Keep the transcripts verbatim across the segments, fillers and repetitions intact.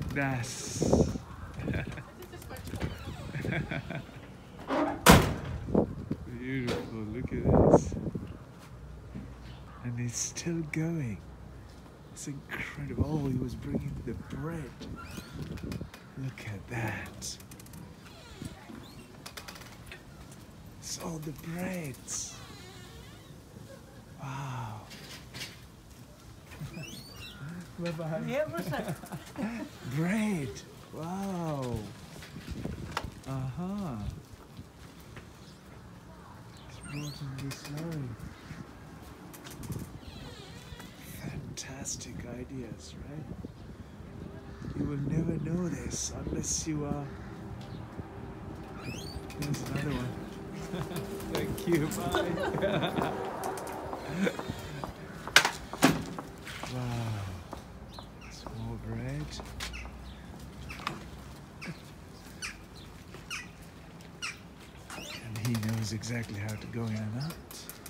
Das. Beautiful, look at this. And it's still going. It's incredible. Oh, he was bringing the bread. Look at that. It's all the breads. Wow. Bye-bye. Yeah, what's that? Bread. Wow. Uh-huh. It's brought in this lorry. Fantastic ideas, right? You will never know this unless you are... Here's another one. Thank you, bye. Wow. Small bread. And he knows exactly how to go in and out.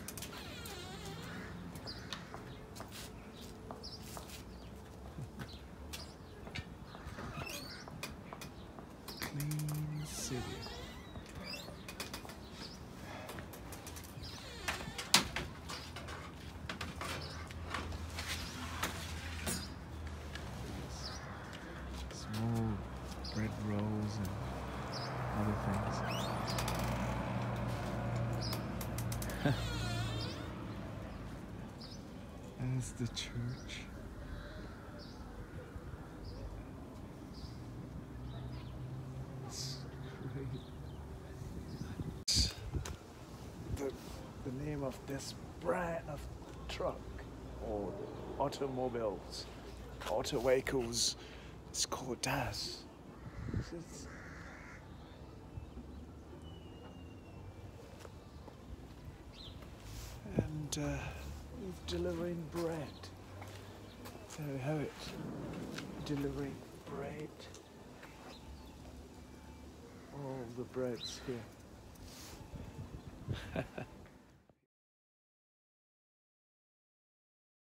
Clean city. Small bread rolls and other things. There's the church. It's great. The, the name of this brand of truck or automobiles, auto vehicles, it's called Das. It's, and uh, it's delivering bread. So we have it, delivering bread. All the breads here.